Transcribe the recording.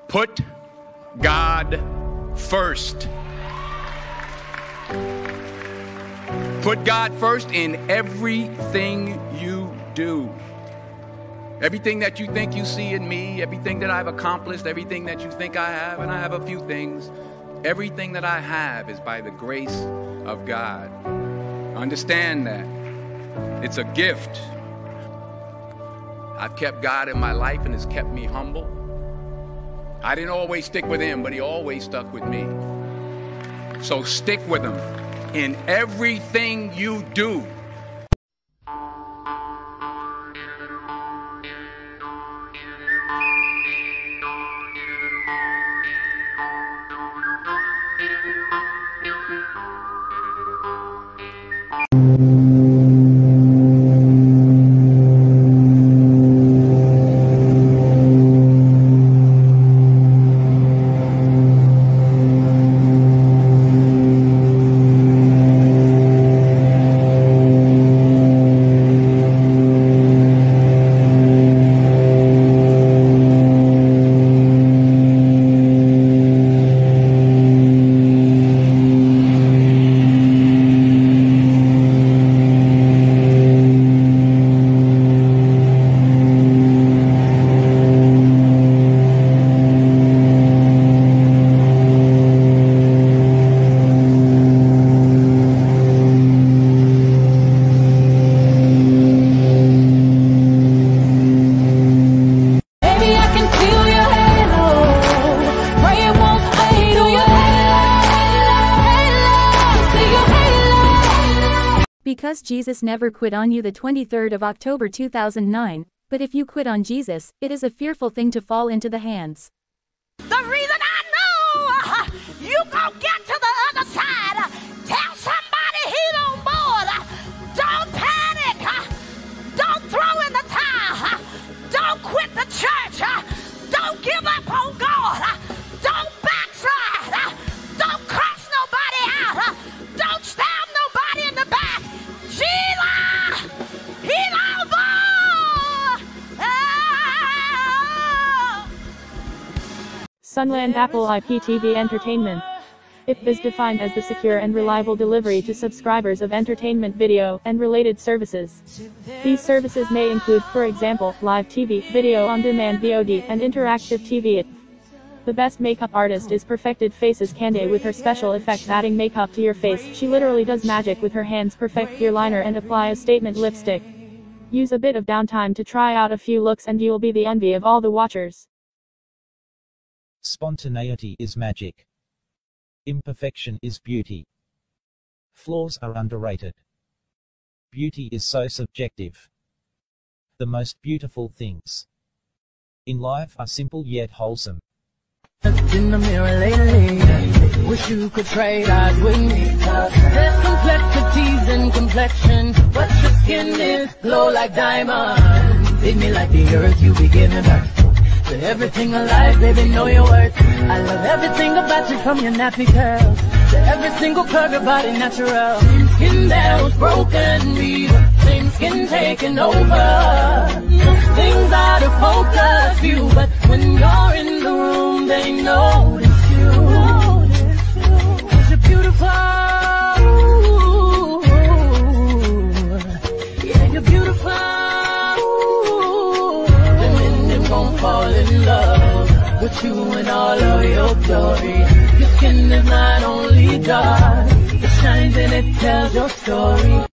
Put God first. Put God first in everything you do. Everything that you think you see in me, everything that I've accomplished, everything that you think I have, and I have a few things, everything that I have is by the grace of God. Understand that. It's a gift. I've kept God in my life and it's kept me humble. I didn't always stick with him, but he always stuck with me. So stick with him in everything you do. Because Jesus never quit on you, the 23rd of October 2009, but if you quit on Jesus, it is a fearful thing to fall into the hands. The reason I know you gon' get to the other side, tell somebody he's on board. Don't panic. Don't throw in the towel. Don't quit the church. Don't give up on God. Don't backslide. Don't curse nobody out. Don't stab nobody in the back. Jesus, he's on board. Sunland Apple IPTV Entertainment. IP is defined as the secure and reliable delivery to subscribers of entertainment video and related services. These services may include, for example, live TV, video on demand VOD, and interactive TV. The best makeup artist is Perfected Faces Candy with her special effects adding makeup to your face. She literally does magic with her hands. Perfect your liner and apply a statement lipstick. Use a bit of downtime to try out a few looks and you'll be the envy of all the watchers. Spontaneity is magic. Imperfection is beauty. Flaws are underrated. Beauty is so subjective. The most beautiful things in life are simple yet wholesome. In the mirror lately, wish you could trade eyes with me. There's complexities in complexion, but your skin is glow like diamonds. Leave me like the earth, you be giving birth to everything alive, baby, know your worth. I love everything about you, from your nappy curls to every single curve, your body natural. Skin that was broken, me, same skin taking over. Things out of focus view, but when you're in the room, they notice you. 'Cause you're beautiful. Yeah, you're beautiful. Women gon' fall in love with you and all of your glory. Your skin is not only dark, it shines and it tells your story.